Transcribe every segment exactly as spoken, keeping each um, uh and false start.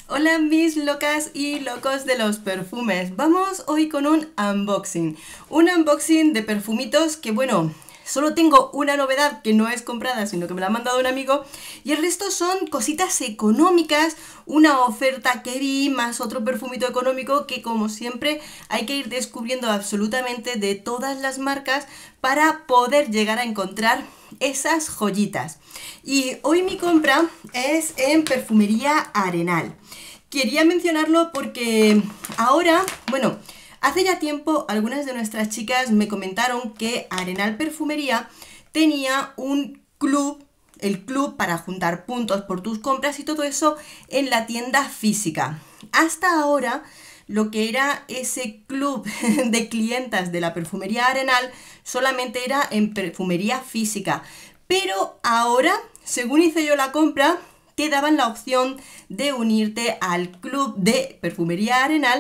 Hola mis locas y locos de los perfumes. Vamos hoy con un unboxing. Un unboxing de perfumitos que, bueno, solo tengo una novedad que no es comprada, sino que me la ha mandado un amigo. Y el resto son cositas económicas, una oferta que vi, más otro perfumito económico que, como siempre, hay que ir descubriendo absolutamente de todas las marcas para poder llegar a encontrar esas joyitas. Y hoy mi compra es en Perfumería Arenal. Quería mencionarlo porque ahora, bueno, hace ya tiempo algunas de nuestras chicas me comentaron que Arenal Perfumería tenía un club, el club para juntar puntos por tus compras y todo eso en la tienda física. Hasta ahora, lo que era ese club de clientas de la Perfumería Arenal solamente era en perfumería física. Pero ahora, según hice yo la compra, te daban la opción de unirte al club de Perfumería Arenal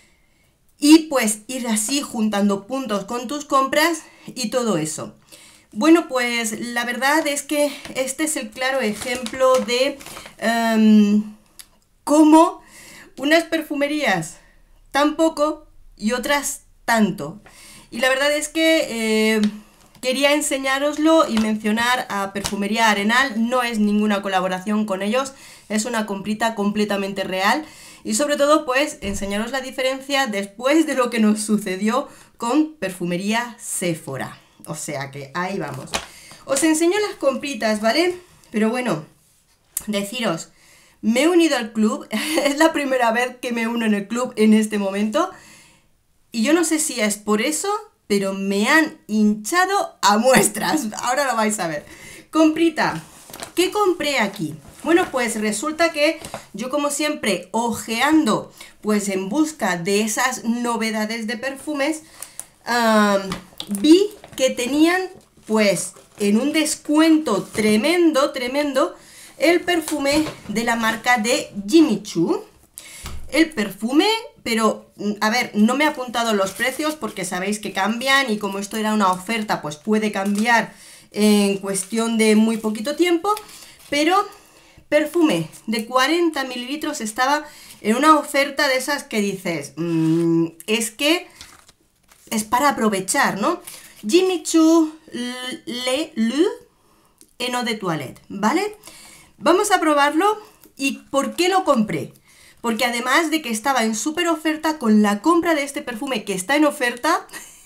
y pues ir así juntando puntos con tus compras y todo eso. Bueno, pues la verdad es que este es el claro ejemplo de um, cómo unas perfumerías tan poco y otras tanto. Y la verdad es que eh, quería enseñároslo y mencionar a Perfumería Arenal. No es ninguna colaboración con ellos, es una comprita completamente real. Y sobre todo, pues, enseñaros la diferencia después de lo que nos sucedió con Perfumería Sephora. O sea que ahí vamos. Os enseño las compritas, ¿vale? Pero bueno, deciros, me he unido al club. Es la primera vez que me uno en el club en este momento. Y yo no sé si es por eso, pero me han hinchado a muestras. Ahora lo vais a ver. Comprita, ¿qué compré aquí? Bueno, pues resulta que yo, como siempre, ojeando, pues en busca de esas novedades de perfumes, um, vi que tenían, pues, en un descuento tremendo, tremendo, el perfume de la marca de Jimmy Choo. El perfume, pero, a ver, no me he apuntado los precios porque sabéis que cambian y como esto era una oferta, pues puede cambiar en cuestión de muy poquito tiempo, pero perfume de cuarenta mililitros estaba en una oferta de esas que dices, mmm, es que es para aprovechar, ¿no? Jimmy Choo Le Lu Eau de Toilette, ¿vale? Vamos a probarlo. ¿Y por qué lo compré? Porque además de que estaba en súper oferta, con la compra de este perfume que está en oferta,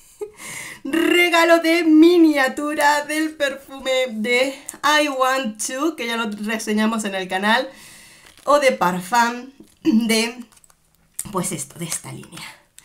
regalo de miniatura del perfume de I Want To, que ya lo reseñamos en el canal, o de Parfum de, pues esto, de esta línea.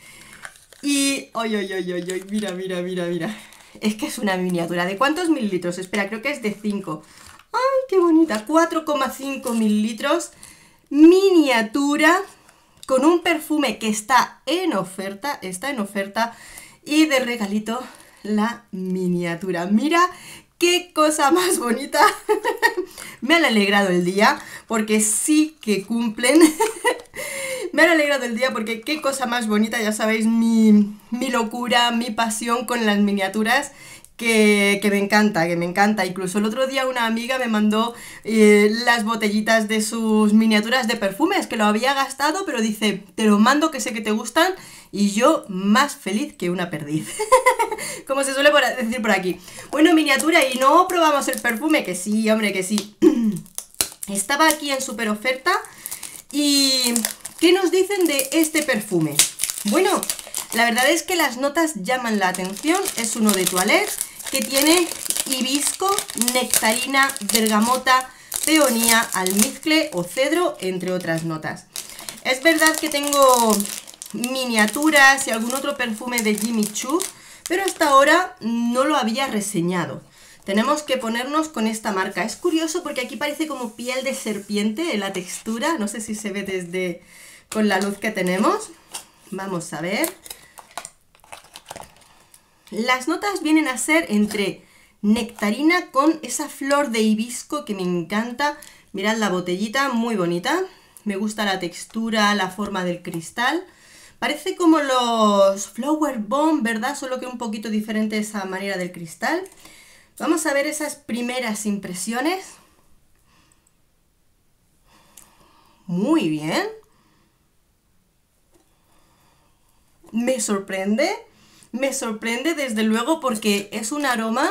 Y, oy, oy, oy, oy, oy, mira, mira, mira, mira. Es que es una miniatura. ¿De cuántos mililitros? Espera, creo que es de cinco. ¡Ay, qué bonita! cuatro coma cinco mililitros. Miniatura con un perfume que está en oferta, está en oferta, y de regalito la miniatura. Mira qué cosa más bonita. Me han alegrado el día porque sí que cumplen. Me han alegrado el día porque qué cosa más bonita. Ya sabéis mi, mi locura, mi pasión con las miniaturas. Que, que me encanta, que me encanta. Incluso el otro día una amiga me mandó eh, las botellitas de sus miniaturas de perfumes, que lo había gastado, pero dice, te lo mando, que sé que te gustan, y yo más feliz que una perdiz. Como se suele por, decir por aquí. Bueno, miniatura, y no probamos el perfume, que sí, hombre, que sí. Estaba aquí en super oferta. ¿Y qué nos dicen de este perfume? Bueno, la verdad es que las notas llaman la atención. Es uno de toilette que tiene hibisco, nectarina, bergamota, peonía, almizcle o cedro, entre otras notas. Es verdad que tengo miniaturas y algún otro perfume de Jimmy Choo, pero hasta ahora no lo había reseñado. Tenemos que ponernos con esta marca. Es curioso porque aquí parece como piel de serpiente en la textura. No sé si se ve desde con la luz que tenemos. Vamos a ver. Las notas vienen a ser entre nectarina con esa flor de hibisco que me encanta. Mirad la botellita, muy bonita. Me gusta la textura, la forma del cristal. Parece como los Flower Bomb, ¿verdad? Solo que un poquito diferente esa manera del cristal. Vamos a ver esas primeras impresiones. Muy bien. me sorprende, me sorprende desde luego porque es un aroma,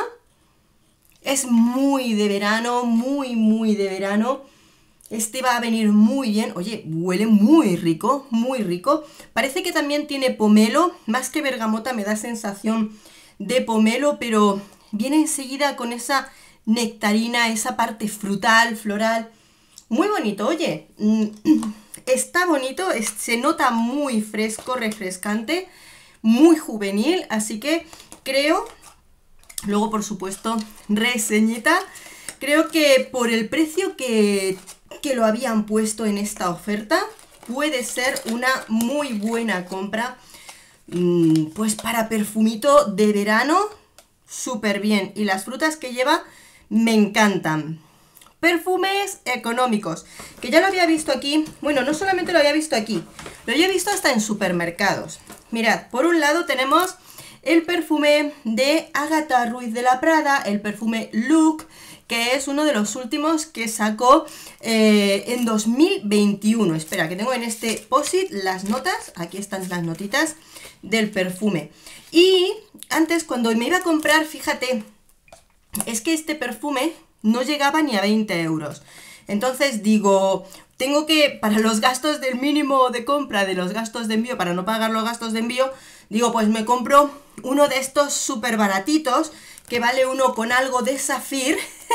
es muy de verano, muy, muy de verano. Este va a venir muy bien. Oye, huele muy rico, muy rico. Parece que también tiene pomelo, más que bergamota me da sensación de pomelo, pero viene enseguida con esa nectarina, esa parte frutal, floral. Muy bonito, oye. Está bonito, es, se nota muy fresco, refrescante, muy juvenil, así que creo, luego por supuesto, reseñita, creo que por el precio que, que lo habían puesto en esta oferta, puede ser una muy buena compra, pues para perfumito de verano, súper bien. Y las frutas que lleva me encantan. Perfumes económicos, que ya lo había visto aquí. Bueno, no solamente lo había visto aquí, lo había visto hasta en supermercados. Mirad, por un lado tenemos el perfume de Agatha Ruiz de la Prada, el perfume Look, que es uno de los últimos que sacó eh, en dos mil veintiuno. Espera, que tengo en este post-it las notas, aquí están las notitas del perfume. Y antes, cuando me iba a comprar, fíjate, es que este perfume no llegaba ni a veinte euros. Entonces digo, tengo que, para los gastos del mínimo de compra, de los gastos de envío, para no pagar los gastos de envío, digo, pues me compro uno de estos súper baratitos, que vale uno con algo de zafir,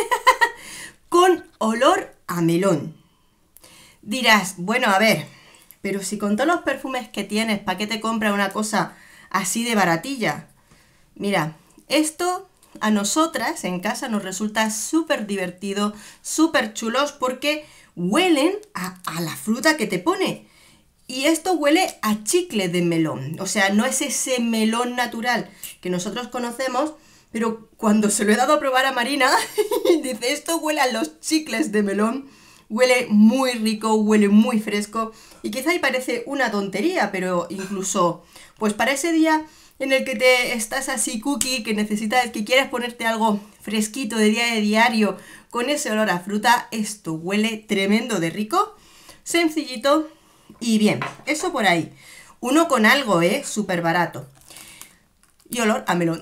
con olor a melón. Dirás, bueno, a ver, pero si con todos los perfumes que tienes, ¿para qué te compras una cosa así de baratilla? Mira, esto a nosotras en casa nos resulta súper divertido, súper chulos, porque huelen a, a la fruta que te pone. Y esto huele a chicle de melón, o sea, no es ese melón natural que nosotros conocemos, pero cuando se lo he dado a probar a Marina, dice, esto huele a los chicles de melón, huele muy rico, huele muy fresco, y quizá ahí parece una tontería, pero incluso, pues para ese día en el que te estás así cookie, que necesitas, que quieres ponerte algo fresquito de día de diario, con ese olor a fruta, esto huele tremendo de rico, sencillito y bien. Eso por ahí. Uno con algo, ¿eh? Súper barato. Y olor a melón.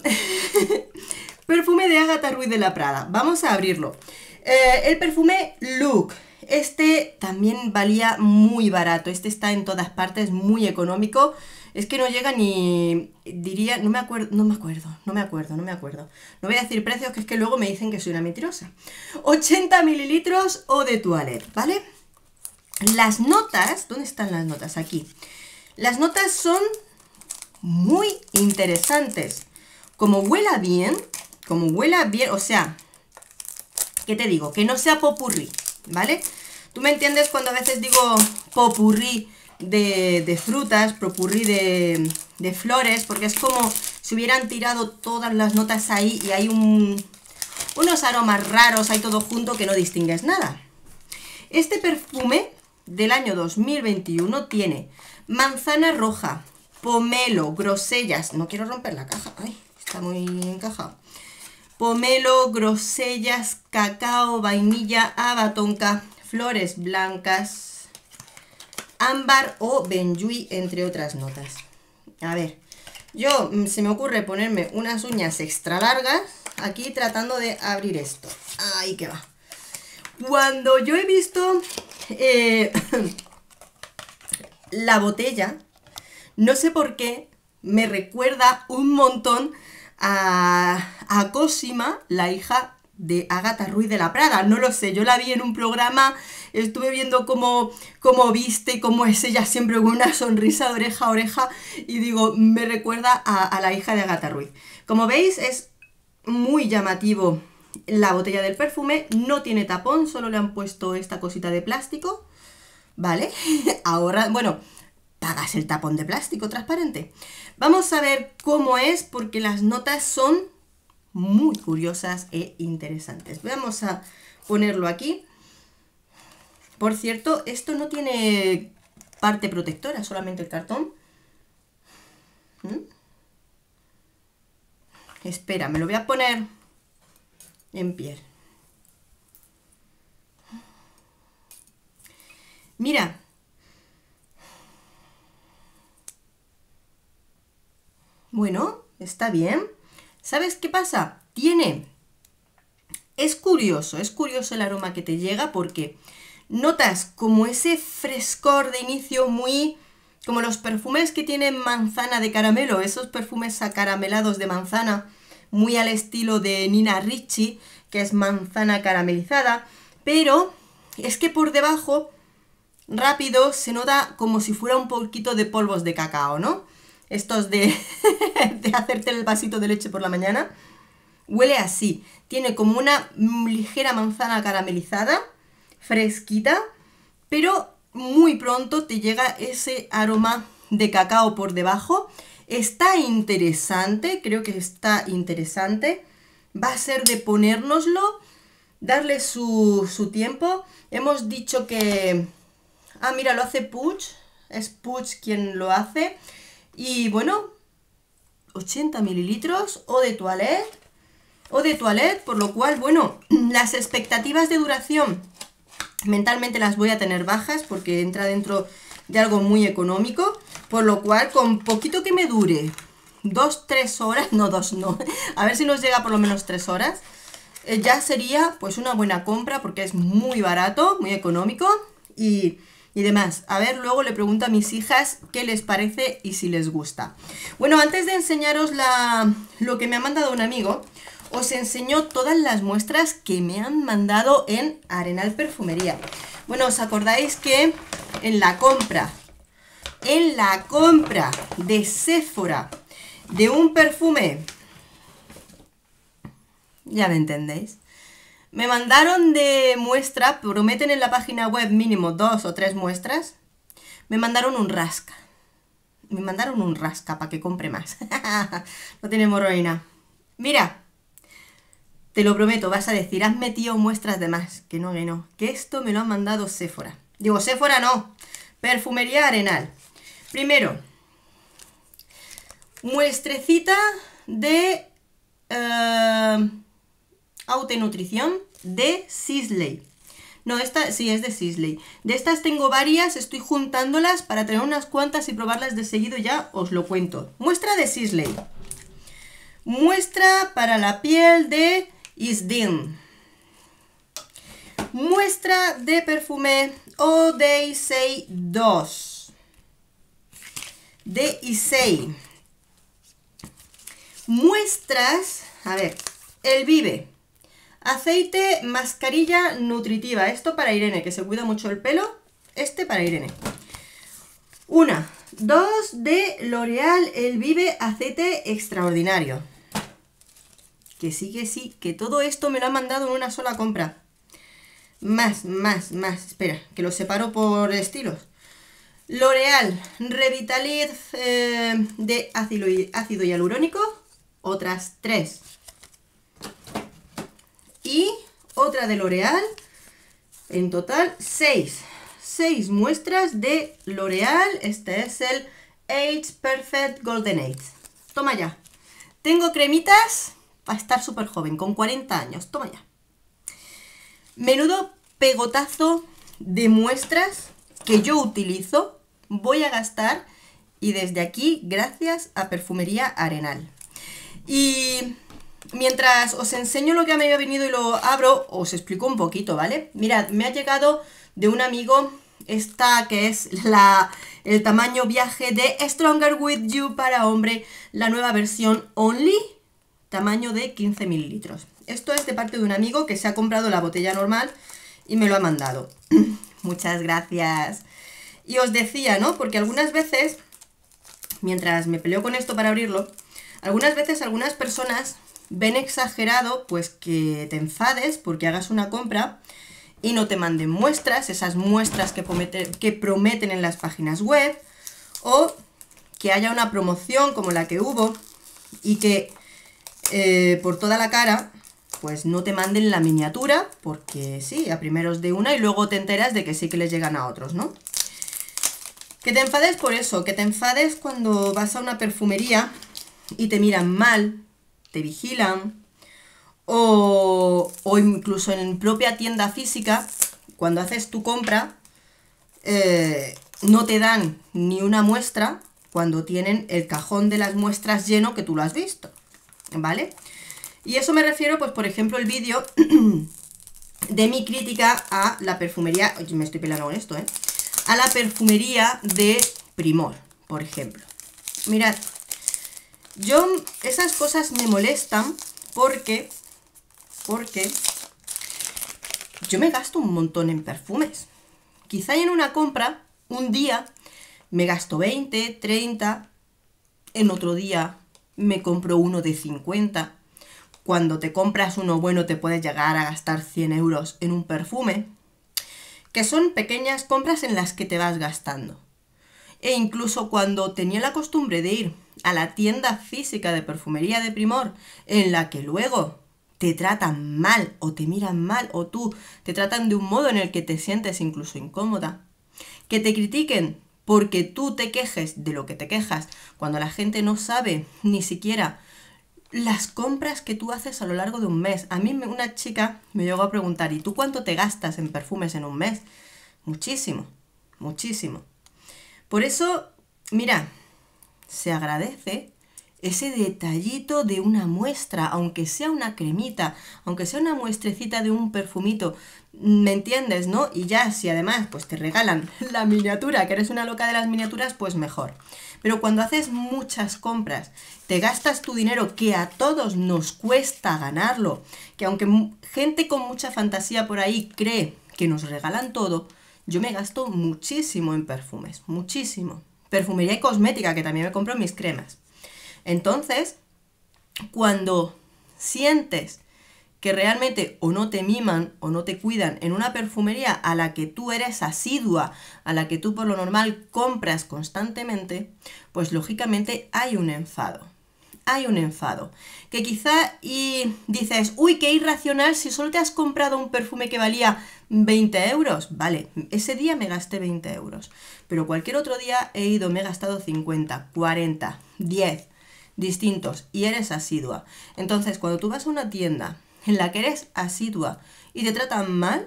Perfume de Agatha Ruiz de la Prada. Vamos a abrirlo. Eh, el perfume Look. Este también valía muy barato. Este está en todas partes, muy económico. Es que no llega ni, diría, no me acuerdo, no me acuerdo, no me acuerdo, no me acuerdo. No voy a decir precios, que es que luego me dicen que soy una mentirosa. ochenta mililitros eau de toilette, ¿vale? Las notas, ¿dónde están las notas? Aquí. Las notas son muy interesantes. Como huela bien, como huela bien, o sea, ¿qué te digo? Que no sea popurrí, ¿vale? Tú me entiendes cuando a veces digo popurrí de, de frutas, popurrí de, de flores, porque es como si hubieran tirado todas las notas ahí y hay un, unos aromas raros, hay todo junto que no distingues nada. Este perfume del año dos mil veintiuno tiene manzana roja, pomelo, grosellas, no quiero romper la caja, ay, está muy encajado, pomelo, grosellas, cacao, vainilla, haba tonka, flores blancas, ámbar o benjuí, entre otras notas. A ver, yo se me ocurre ponerme unas uñas extra largas aquí tratando de abrir esto. Ahí que va. Cuando yo he visto eh, la botella, no sé por qué, me recuerda un montón a, a Cosima, la hija de Agatha Ruiz de la Prada. No lo sé, yo la vi en un programa, estuve viendo cómo, cómo viste, cómo es ella siempre con una sonrisa de oreja a oreja, y digo, me recuerda a, a la hija de Agatha Ruiz. Como veis, es muy llamativo la botella del perfume, no tiene tapón, solo le han puesto esta cosita de plástico, ¿vale? Ahora, bueno, pagas el tapón de plástico transparente. Vamos a ver cómo es, porque las notas son muy curiosas e interesantes. Vamos a ponerlo aquí. Por cierto, esto no tiene parte protectora, solamente el cartón. ¿Mm? Espera, me lo voy a poner en piel. Mira. Bueno, está bien. ¿Sabes qué pasa? Tiene... Es curioso, es curioso el aroma que te llega porque notas como ese frescor de inicio muy... como los perfumes que tienen manzana de caramelo, esos perfumes acaramelados de manzana, muy al estilo de Nina Ricci, que es manzana caramelizada, pero es que por debajo, rápido, se nota como si fuera un poquito de polvos de cacao, ¿no? Estos de, de hacerte el vasito de leche por la mañana. Huele así, tiene como una ligera manzana caramelizada, fresquita, pero muy pronto te llega ese aroma de cacao por debajo. Está interesante, creo que está interesante. Va a ser de ponérnoslo, darle su, su tiempo. Hemos dicho que... Ah, mira, lo hace Puig, es Puig quien lo hace. Y bueno, ochenta mililitros, eau de toilette, eau de toilette, por lo cual, bueno, las expectativas de duración mentalmente las voy a tener bajas porque entra dentro de algo muy económico, por lo cual con poquito que me dure, dos, tres horas, no dos, no, a ver si nos llega por lo menos tres horas, eh, ya sería pues una buena compra porque es muy barato, muy económico y, y demás. A ver, luego le pregunto a mis hijas qué les parece y si les gusta. Bueno, antes de enseñaros la, lo que me ha mandado un amigo, os enseño todas las muestras que me han mandado en Arenal Perfumería. Bueno, ¿os acordáis que en la compra, en la compra de Sephora de un perfume, ya me entendéis, me mandaron de muestra, prometen en la página web mínimo dos o tres muestras, me mandaron un rasca. Me mandaron un rasca para que compre más. No tiene morroina. Mira. Te lo prometo, vas a decir, has metido muestras de más. Que no, que no. Que esto me lo han mandado Sephora. Digo, Sephora no. Perfumería Arenal. Primero, muestrecita de uh, autonutrición de Sisley. No, esta sí es de Sisley. De estas tengo varias, estoy juntándolas para tener unas cuantas y probarlas de seguido, ya os lo cuento. Muestra de Sisley. Muestra para la piel de Isdin. Muestra de perfume Eau de Issei dos. De Issei. Muestras, a ver, el Vive. Aceite, mascarilla nutritiva. Esto para Irene, que se cuida mucho el pelo. Este para Irene. Una, dos de L'Oréal El Vive Aceite Extraordinario. Que sí, que sí, que todo esto me lo han mandado en una sola compra. Más, más, más. Espera, que lo separo por estilos. L'Oréal Revitaliz eh, de ácido, ácido hialurónico. Otras tres. Y otra de L'Oréal. En total, seis. Seis muestras de L'Oréal. Este es el Age Perfect Golden Age. Toma ya. Tengo cremitas para estar súper joven, con cuarenta años. Toma ya. Menudo pegotazo de muestras que yo utilizo, voy a gastar, y desde aquí, gracias a Perfumería Arenal. Y mientras os enseño lo que me había venido y lo abro, os explico un poquito, ¿vale? Mirad, me ha llegado de un amigo esta que es la, el tamaño viaje de Stronger With You para hombre, la nueva versión Only, tamaño de quince mililitros. Esto es de parte de un amigo que se ha comprado la botella normal y me lo ha mandado. Muchas gracias. Y os decía, ¿no? Porque algunas veces, mientras me peleo con esto para abrirlo, algunas veces algunas personas ven exagerado pues que te enfades porque hagas una compra y no te manden muestras, esas muestras que prometen, que prometen en las páginas web, o que haya una promoción como la que hubo y que eh, por toda la cara pues no te manden la miniatura, porque sí, a primeros de una y luego te enteras de que sí que les llegan a otros, ¿no? Que te enfades por eso, que te enfades cuando vas a una perfumería y te miran mal, te vigilan, o, o incluso en propia tienda física, cuando haces tu compra, eh, no te dan ni una muestra, cuando tienen el cajón de las muestras lleno, que tú lo has visto, ¿vale? Y eso me refiero, pues por ejemplo, el vídeo de mi crítica a la perfumería, oye, me estoy pelando con esto, ¿eh? A la perfumería de Primor, por ejemplo. Mirad, yo esas cosas me molestan porque, porque yo me gasto un montón en perfumes. Quizá en una compra, un día, me gasto veinte, treinta, en otro día me compro uno de cincuenta. Cuando te compras uno bueno te puedes llegar a gastar cien euros en un perfume, que son pequeñas compras en las que te vas gastando. E incluso cuando tenía la costumbre de ir a la tienda física de perfumería de Primor, en la que luego te tratan mal o te miran mal o tú te tratan de un modo en el que te sientes incluso incómoda, que te critiquen porque tú te quejes de lo que te quejas, cuando la gente no sabe ni siquiera las compras que tú haces a lo largo de un mes. A mí una chica me llegó a preguntar, ¿y tú cuánto te gastas en perfumes en un mes? Muchísimo, muchísimo. Por eso, mira, se agradece ese detallito de una muestra, aunque sea una cremita, aunque sea una muestrecita de un perfumito, ¿me entiendes, no? Y ya, si además pues te regalan la miniatura, que eres una loca de las miniaturas, pues mejor. Pero cuando haces muchas compras, te gastas tu dinero, que a todos nos cuesta ganarlo, que aunque gente con mucha fantasía por ahí cree que nos regalan todo, yo me gasto muchísimo en perfumes, muchísimo. Perfumería y cosmética, que también me compro mis cremas. Entonces, cuando sientes que realmente o no te miman o no te cuidan en una perfumería a la que tú eres asidua, a la que tú por lo normal compras constantemente, pues lógicamente hay un enfado. Hay un enfado. Que quizá y dices, uy, qué irracional si solo te has comprado un perfume que valía veinte euros. Vale, ese día me gasté veinte euros. Pero cualquier otro día he ido, me he gastado cincuenta, cuarenta, diez distintos y eres asidua. Entonces, cuando tú vas a una tienda en la que eres asidua y te tratan mal,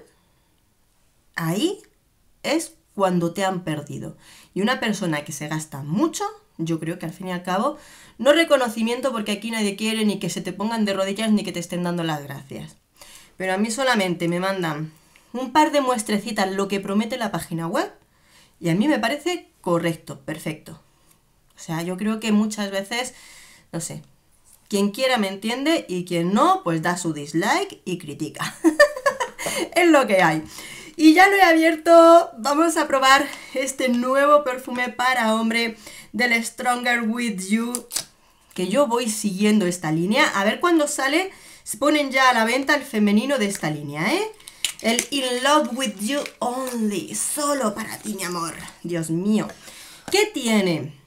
ahí es cuando te han perdido. Y una persona que se gasta mucho, yo creo que al fin y al cabo, no reconocimiento, porque aquí nadie quiere ni que se te pongan de rodillas ni que te estén dando las gracias. Pero a mí solamente me mandan un par de muestrecitas, lo que promete la página web, y a mí me parece correcto, perfecto. O sea, yo creo que muchas veces, no sé, quien quiera me entiende y quien no, pues da su dislike y critica. Es lo que hay. Y ya lo he abierto, vamos a probar este nuevo perfume para hombre del Stronger With You, que yo voy siguiendo esta línea. A ver cuándo sale, se ponen ya a la venta el femenino de esta línea, ¿eh? El In Love With You Only, solo para ti, mi amor. Dios mío. ¿Qué tiene?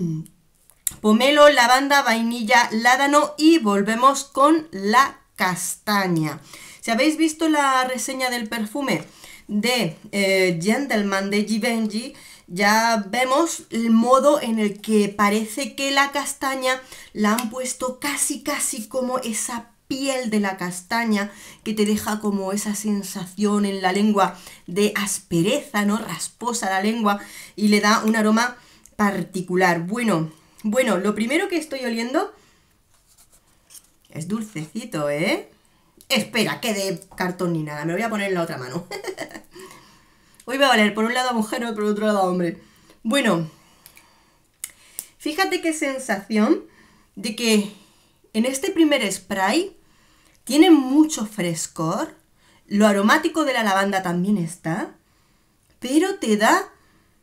Pomelo, lavanda, vainilla, ládano y volvemos con la castaña. Si habéis visto la reseña del perfume de eh, Gentleman de Givenchy, ya vemos el modo en el que parece que la castaña la han puesto casi casi como esa piel de la castaña que te deja como esa sensación en la lengua de aspereza, ¿no? Rasposa la lengua y le da un aroma particular. Bueno, bueno, lo primero que estoy oliendo es dulcecito, ¿eh? Espera, que de cartón ni nada, me lo voy a poner en la otra mano. Hoy va a valer por un lado a mujer y por otro lado a hombre. Bueno, fíjate qué sensación de que en este primer spray tiene mucho frescor, lo aromático de la lavanda también está, pero te da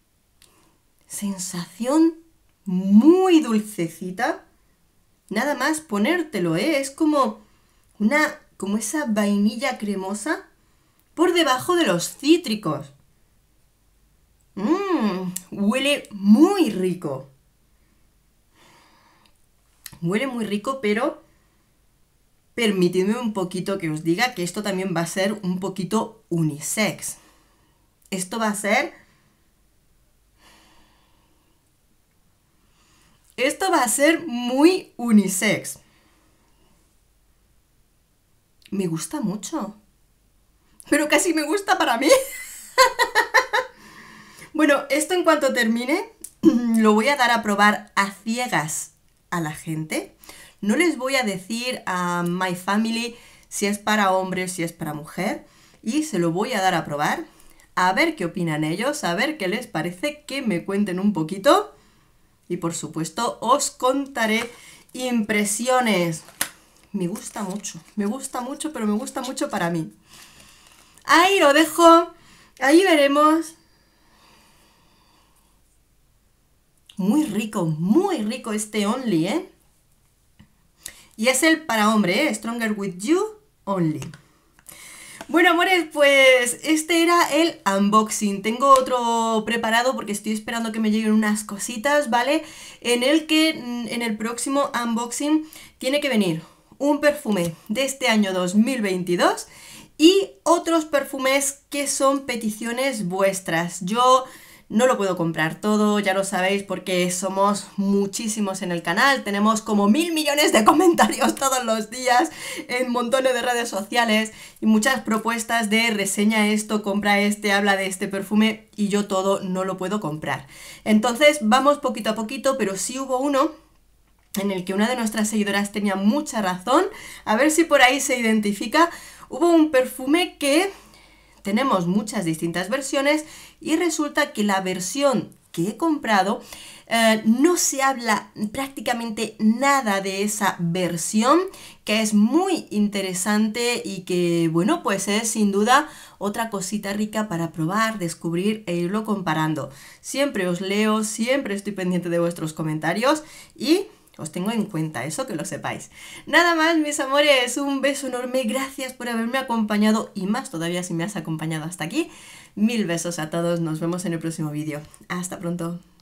sensación muy dulcecita. Nada más ponértelo, ¿eh? Es como una, como esa vainilla cremosa por debajo de los cítricos. Mmm, huele muy rico. Huele muy rico, pero permitidme un poquito que os diga que esto también va a ser un poquito unisex. Esto va a ser... Esto va a ser muy unisex. Me gusta mucho. Pero casi me gusta para mí. Bueno, esto en cuanto termine, lo voy a dar a probar a ciegas a la gente. No les voy a decir a my family si es para hombre, si es para mujer, y se lo voy a dar a probar, a ver qué opinan ellos, a ver qué les parece, que me cuenten un poquito, y por supuesto os contaré impresiones. Me gusta mucho, me gusta mucho, pero me gusta mucho para mí. Ahí lo dejo, ahí veremos. Muy rico, muy rico este Only, ¿eh? Y es el para hombre, ¿eh? Stronger with You Only. Bueno, amores, pues este era el unboxing. Tengo otro preparado porque estoy esperando que me lleguen unas cositas, ¿vale? En el que en el próximo unboxing tiene que venir un perfume de este año dos mil veintidós y otros perfumes que son peticiones vuestras. Yo no lo puedo comprar todo, ya lo sabéis, porque somos muchísimos en el canal, tenemos como mil millones de comentarios todos los días en montones de redes sociales y muchas propuestas de reseña esto, compra este, habla de este perfume, y yo todo no lo puedo comprar. Entonces vamos poquito a poquito, pero sí hubo uno en el que una de nuestras seguidoras tenía mucha razón, a ver si por ahí se identifica. Hubo un perfume que tenemos muchas distintas versiones y resulta que la versión que he comprado eh, no se habla prácticamente nada de esa versión, que es muy interesante y que, bueno, pues es sin duda otra cosita rica para probar, descubrir e irlo comparando. Siempre os leo, siempre estoy pendiente de vuestros comentarios y os tengo en cuenta, eso que lo sepáis. Nada más, mis amores, un beso enorme, gracias por haberme acompañado y más todavía si me has acompañado hasta aquí. Mil besos a todos, nos vemos en el próximo vídeo. Hasta pronto.